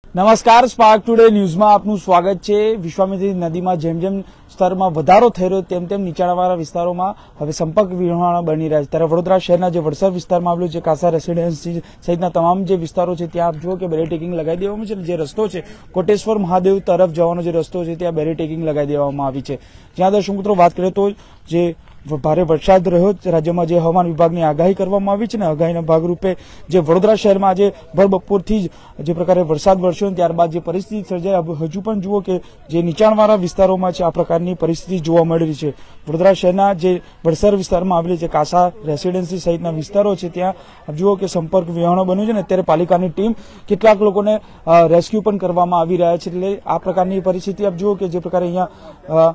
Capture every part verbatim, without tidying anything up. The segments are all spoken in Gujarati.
નમસ્કાર, સ્પાર્ક ટુડે ન્યૂઝમાં આપનું સ્વાગત છે। વિશ્વામિત્રી નદીમાં જેમ જેમ સ્તરમાં વધારો થઈ રહ્યો તેમ તેમ નીચાણવાળા વિસ્તારોમાં હવે સંપર્ક વિહોણા બની રહ્યા છે। ત્યારે વડોદરા શહેરના જે વડસર વિસ્તારમાં આવેલું છે કાસા રેસીડેન્સી સહિતના તમામ જે વિસ્તારો છે ત્યાં આપ જુઓ કે બેરીટેકિંગ લગાવી દેવામાં છે। જે રસ્તો છે કોટેશ્વર મહાદેવ તરફ જવાનો જે રસ્તો છે ત્યાં બેરીટેકિંગ લગાવી દેવામાં આવી છે। જ્યાં દર્શક મિત્રો વાત કરીએ તો જે ભારે વરસાદ રહ્યો રાજ્યમાં જે હવામાન વિભાગની આગાહી કરવામાં આવી છે ને આગાહીના ભાગરૂપે જે વડોદરા શહેરમાં આજે ભર બપોરથી જ જે પ્રકારે વરસાદ વરસ્યો ત્યારબાદ જે પરિસ્થિતિ સર્જાઈ હજુ પણ જુઓ કે જે નીચાણવાળા વિસ્તારોમાં છે આ પ્રકારની પરિસ્થિતિ જોવા મળી રહી છે। વડોદરા શહેરના જે વડસર વિસ્તારમાં આવેલી જે કાસા રેસીડેન્સી સહિતના વિસ્તારો છે ત્યાં જુઓ કે સંપર્ક વિહોણો બન્યો છે ને અત્યારે પાલિકાની ટીમ કેટલાક લોકોને રેસ્ક્યુ પણ કરવામાં આવી રહ્યા છે। એટલે આ પ્રકારની પરિસ્થિતિ આપ જુઓ કે જે પ્રકારે અહીંયા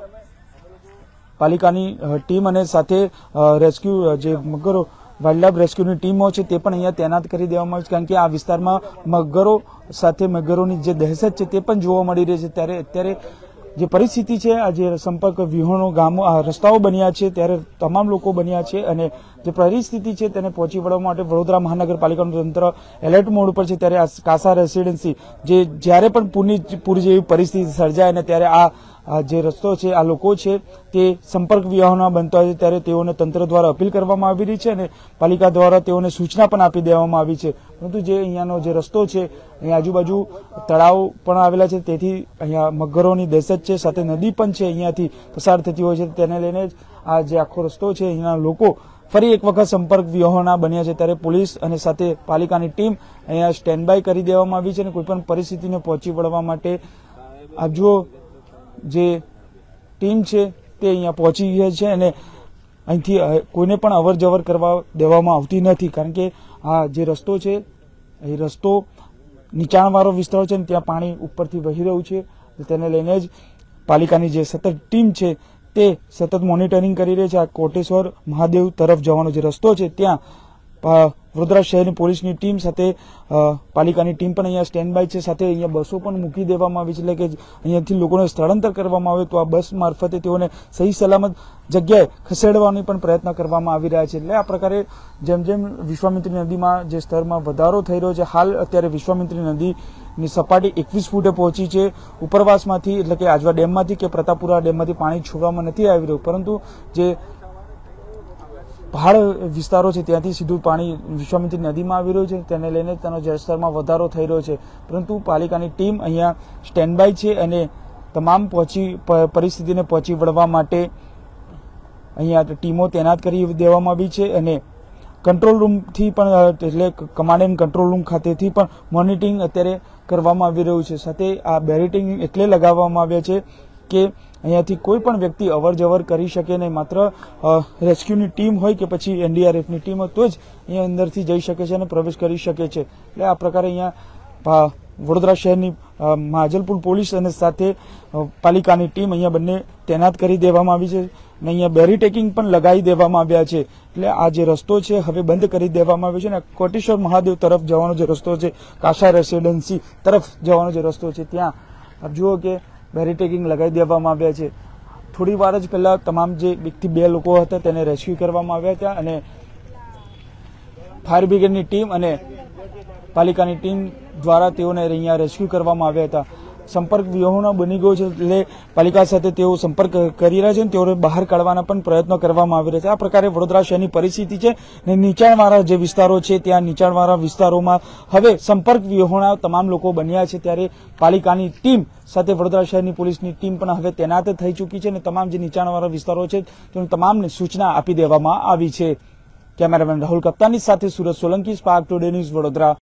પાલિકાની ટીમ અને સાથે રેસ્ક્યુ જે મગરો વાઇલ્ડલાઇફ રેસ્ક્યુની ટીમો છે તે પણ અહીંયા તૈનાત કરી દેવામાં આવી છે, કારણ કે આ વિસ્તારમાં મગરો સાથે મગરોની જે દહેશત છે તે પણ જોવા મળી રહી છે। ત્યારે અત્યારે જે પરિસ્થિતિ છે આ જે સંપર્ક વિહોણો ગામો રસ્તાઓ બન્યા છે ત્યારે તમામ લોકો બન્યા છે અને જે પરિસ્થિતિ છે તેને પહોંચી વળવા માટે વડોદરા મહાનગરપાલિકાનું તંત્ર એલર્ટ મોડ ઉપર છે। ત્યારે આ કાસા રેસીડેન્સી જે જ્યારે પણ પૂરની પૂર જેવી પરિસ્થિતિ સર્જાય અને ત્યારે આ જે રસ્તો છે આ લોકો છે તે સંપર્ક વિહોણા બનતા હોય છે ત્યારે તેઓને તંત્ર દ્વારા અપીલ કરવામાં આવી રહી છે અને પાલિકા દ્વારા તેઓને સૂચના પણ આપી દેવામાં આવી છે। પરંતુ જે અહીંયાનો જે રસ્તો છે અહીંયા આજુબાજુ તળાવ પણ આવેલા છે તેથી અહીંયા મગરોની દહેશત છે, સાથે નદી પણ છે અહીંયાથી પસાર થતી હોય છે। તેને લઈને જ આ જે આખો રસ્તો છે અહીંના લોકો ફરી એક વખત સંપર્ક વિહોણા બન્યા છે। ત્યારે પોલીસ અને સાથે પાલિકાની ટીમ અહીંયા સ્ટેન્ડ બાય કરી દેવામાં આવી છે અને કોઈપણ પરિસ્થિતિને પહોંચી વળવા માટે આપ જુઓ જે ટીમ છે તે અહીંયા પહોંચી ગઈ છે અને અહીંથી કોઈને પણ અવર જવર કરવા દેવામાં આવતી નથી, કારણ કે આ જે રસ્તો છે એ રસ્તો નીચાણવાળો વિસ્તાર છે ને ત્યાં પાણી ઉપરથી વહી રહ્યું છે। તેને લઈને જ પાલિકાની જે સતત ટીમ છે તે સતત મોનિટરિંગ કરી રહી છે। આ કોટેશ્વર મહાદેવ તરફ જવાનો જે રસ્તો છે ત્યાં વડોદરા શહેરની પોલીસની ટીમ સાથે પાલિકાની ટીમ પણ અહીંયા સ્ટેન્ડ બાય છે, સાથે અહીંયા બસો પણ મૂકી દેવામાં આવી છે, એટલે કે અહીંયાથી લોકોને સ્થળાંતર કરવામાં આવે તો આ બસ મારફતે તેઓને સહી સલામત જગ્યાએ ખસેડવાની પણ પ્રયત્ન કરવામાં આવી રહ્યા છે। એટલે આ પ્રકારે જેમ જેમ વિશ્વામિત્રી નદીમાં જે સ્તરમાં વધારો થઈ રહ્યો છે, હાલ અત્યારે વિશ્વામિત્રી નદીની સપાટી એકવીસ ફૂટે પહોંચી છે। ઉપરવાસમાંથી એટલે કે આજવા ડેમમાંથી કે પ્રતાપપુરા ડેમમાંથી પાણી છોડવામાં નથી આવી રહ્યું, પરંતુ જે પહાડ વિસ્તારો છે ત્યાંથી સીધું પાણી વિશ્વામિત્રી નદીમાં આવી રહ્યું છે। તેને લઈને તેનો જળસ્તરમાં વધારો થઈ રહ્યો છે, પરંતુ પાલિકાની ટીમ અહીંયા સ્ટેન્ડ બાય છે અને તમામ પહોંચી પરિસ્થિતિને પહોંચી વળવા માટે અહીંયા ટીમો તૈનાત કરી દેવામાં આવી છે અને કંટ્રોલ રૂમથી પણ એટલે કમાન્ડ એન્ડ કંટ્રોલ રૂમ ખાતેથી પણ મોનિટરિંગ અત્યારે કરવામાં આવી રહ્યું છે। સાથે આ બેરીટેકિંગ એટલે લગાવવામાં આવ્યા છે કે અહીંયાથી કોઈ પણ વ્યક્તિ અવર જવર કરી શકે નહીં, માત્ર રેસ્ક્યુની ટીમ હોય કે પછી એનડીઆરએફની ટીમ હોય તો જ અહીંયા અંદરથી જઈ શકે છે અને પ્રવેશ કરી શકે છે। એટલે આ પ્રકારે અહીંયા વડોદરા શહેરની માજલપુર પોલીસ અને સાથે પાલિકાની ટીમ અહીંયા બંને તૈનાત કરી દેવામાં આવી છે અને અહીંયા બેરીટેકિંગ પણ લગાવી દેવામાં આવ્યા છે। એટલે આ જે રસ્તો છે હવે બંધ કરી દેવામાં આવ્યો છે અને કોટેશ્વર મહાદેવ તરફ જવાનો જે રસ્તો છે, કાસા રેસીડેન્સી તરફ જવાનો જે રસ્તો છે ત્યાં આપ જુઓ કે બેરીટેકિંગ લગાવી દેવામાં આવ્યા છે। થોડી વાર જ પહેલા તમામ જે એકથી બે લોકો હતા તેને રેસ્ક્યુ કરવામાં આવ્યા હતા અને ફાયર બ્રિગેડની ટીમ અને પાલિકાની ટીમ દ્વારા તેઓને અહીંયા રેસ્ક્યુ કરવામાં આવ્યા હતા। સંપર્ક વિહોણો બની ગયો છે એટલે પાલિકા સાથે તેઓ સંપર્ક કરી રહ્યા છે અને તેઓને બહાર કાઢવાના પણ પ્રયત્નો કરવામાં આવી રહ્યા છે। આ પ્રકારે વડોદરા શહેરની પરિસ્થિતિ છે અને નીચાણવાળા જે વિસ્તારો છે ત્યાં નીચાણવાળા વિસ્તારોમાં હવે સંપર્ક વિહોણા તમામ લોકો બન્યા છે। ત્યારે પાલિકાની ટીમ સાથે વડોદરા શહેરની પોલીસની ટીમ પણ હવે તૈનાત થઈ ચૂકી છે અને તમામ જે નીચાણવાળા વિસ્તારો છે તેની તમામને સૂચના આપી દેવામાં આવી છે। કેમેરામેન રાહુલ કપ્તાની સાથે Surat Solanki, spark today news, Vadodara.